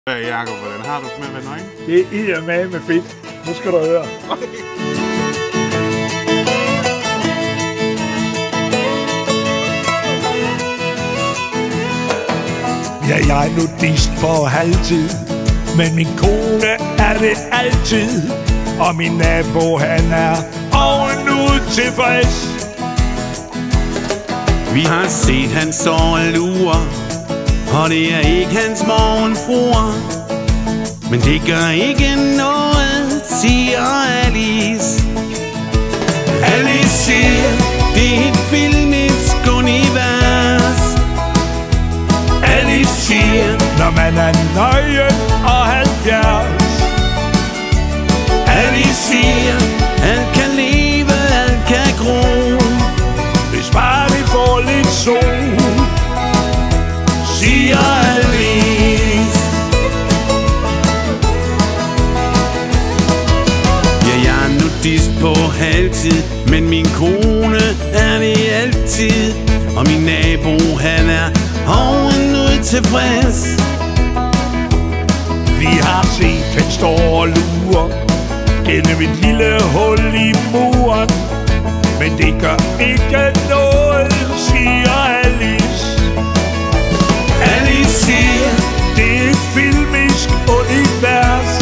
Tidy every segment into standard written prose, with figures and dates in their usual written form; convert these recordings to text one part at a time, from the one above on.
Jakob, hvordan har du det med at være nøgen? Det er med fedt. Nu skal du høre. Okay. Ja, jeg er nudist for halvtid, men min kone er det altid. Og min nabo, han er ovenud tilfreds. Vi har set han så lurer, og det er ikke hans morgenfruer. Men det gør ikke noget, siger Alice. Alice siger, det er et filmisk univers. Alice siger, når man er nøgen og 70. Alice siger, alt kan leve, alt kan gro, hvis bare vi får lidt sol, siger Alice. Ja, jeg er nudist på halvtid, men min kone er det altid. Og min nabo, han er ovenud tilfreds. Vi har set, han står og lurer gennem et lille hul i muren. Men det gør ikke noget, siger Alice. Alice siger, det er et filmisk univers.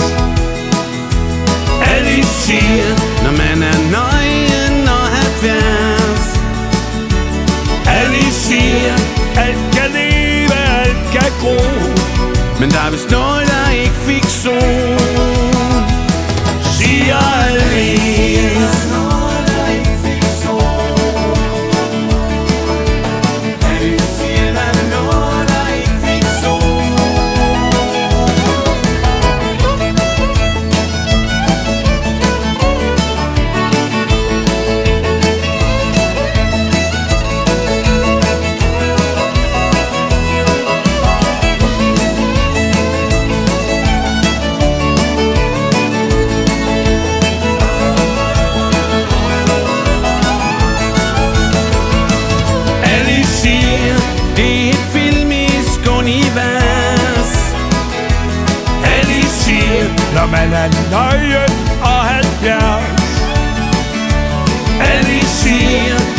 Alice siger, når man er nøgen og 70. Alice siger, alt kan leve, alt kan gro, men der er vist noget, der ikke fik sol, siger Alice. Når man er nøgen og 70. Alice siger,